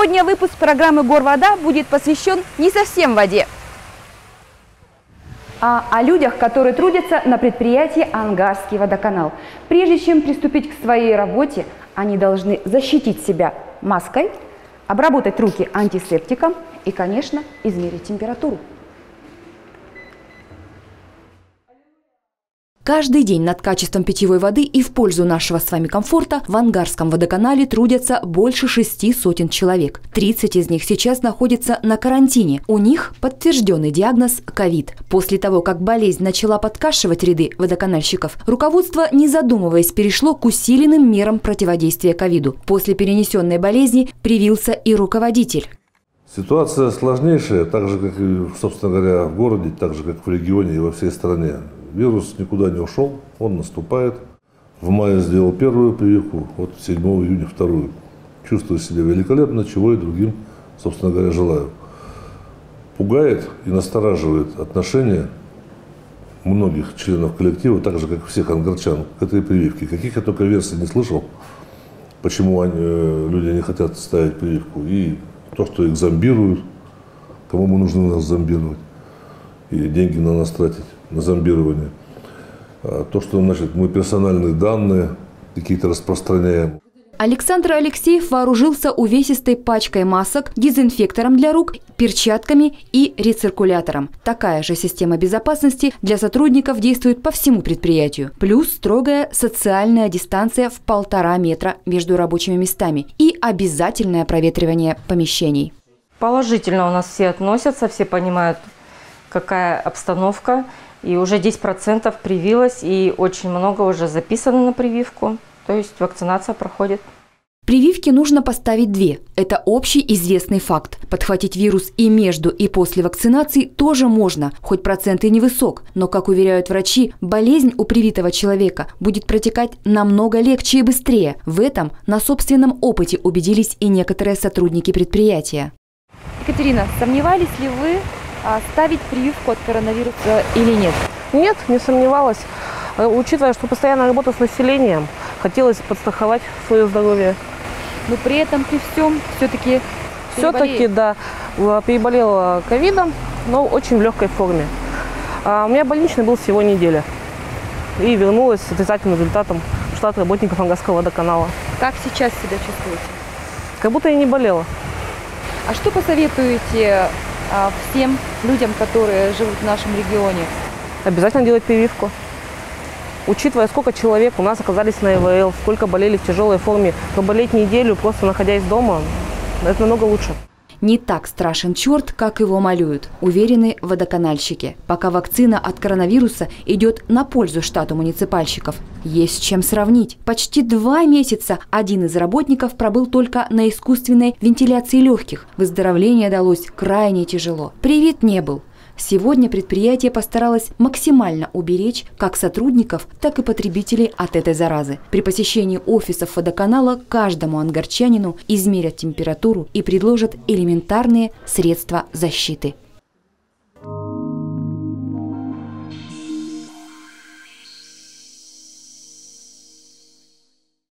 Сегодня выпуск программы «Горвода» будет посвящен не совсем воде, а о людях, которые трудятся на предприятии «Ангарский водоканал». Прежде чем приступить к своей работе, они должны защитить себя маской, обработать руки антисептиком и, конечно, измерить температуру. Каждый день над качеством питьевой воды и в пользу нашего с вами комфорта в Ангарском водоканале трудятся больше 600 человек. 30 из них сейчас находятся на карантине. У них подтвержденный диагноз ковид. После того, как болезнь начала подкашивать ряды водоканальщиков, руководство, не задумываясь, перешло к усиленным мерам противодействия ковиду. После перенесенной болезни привился и руководитель. Ситуация сложнейшая, так же, как и, собственно говоря, в городе, так же, как в регионе и во всей стране. Вирус никуда не ушел, он наступает. В мае сделал первую прививку, вот 7 июня вторую. Чувствую себя великолепно, чего и другим, собственно говоря, желаю. Пугает и настораживает отношение многих членов коллектива, так же, как и всех ангарчан, к этой прививке. Каких я только версий не слышал, почему люди не хотят ставить прививку. И то, что их зомбируют, кому мы нужно нас зомбировать, и деньги на нас тратить, на зомбирование. То, что, значит, мы персональные данные какие-то распространяем. Александр Алексеев вооружился увесистой пачкой масок, дезинфектором для рук, перчатками и рециркулятором. Такая же система безопасности для сотрудников действует по всему предприятию. Плюс строгая социальная дистанция в 1,5 метра между рабочими местами и обязательное проветривание помещений. Положительно у нас все относятся, все понимают, какая обстановка. И уже 10% привилось, и очень много уже записано на прививку. То есть вакцинация проходит. Прививки нужно поставить 2. Это общий известный факт. Подхватить вирус и между, и после вакцинации тоже можно, хоть процент и невысок. Но, как уверяют врачи, болезнь у привитого человека будет протекать намного легче и быстрее. В этом на собственном опыте убедились и некоторые сотрудники предприятия. Екатерина, сомневались ли вы ставить прививку от коронавируса или нет? Нет, не сомневалась. Учитывая, что постоянно работаю с населением, хотелось подстраховать свое здоровье. Но при этом, при всем, все-таки да, переболела ковидом, но очень в легкой форме. У меня больничный был всего неделя. И вернулась с отрицательным результатом в штат работников Ангарского водоканала. Как сейчас себя чувствуете? Как будто я не болела. А что посоветуете всем людям, которые живут в нашем регионе? Обязательно делать прививку. Учитывая, сколько человек у нас оказались на ИВЛ, сколько болели в тяжелой форме, поболеть неделю, просто находясь дома, это намного лучше. Не так страшен черт, как его малюют, уверены водоканальщики. Пока вакцина от коронавируса идет на пользу штату муниципальщиков. Есть с чем сравнить. Почти 2 месяца один из работников пробыл только на искусственной вентиляции легких. Выздоровление далось крайне тяжело. Привит не был. Сегодня предприятие постаралось максимально уберечь как сотрудников, так и потребителей от этой заразы. При посещении офисов водоканала каждому ангарчанину измерят температуру и предложат элементарные средства защиты.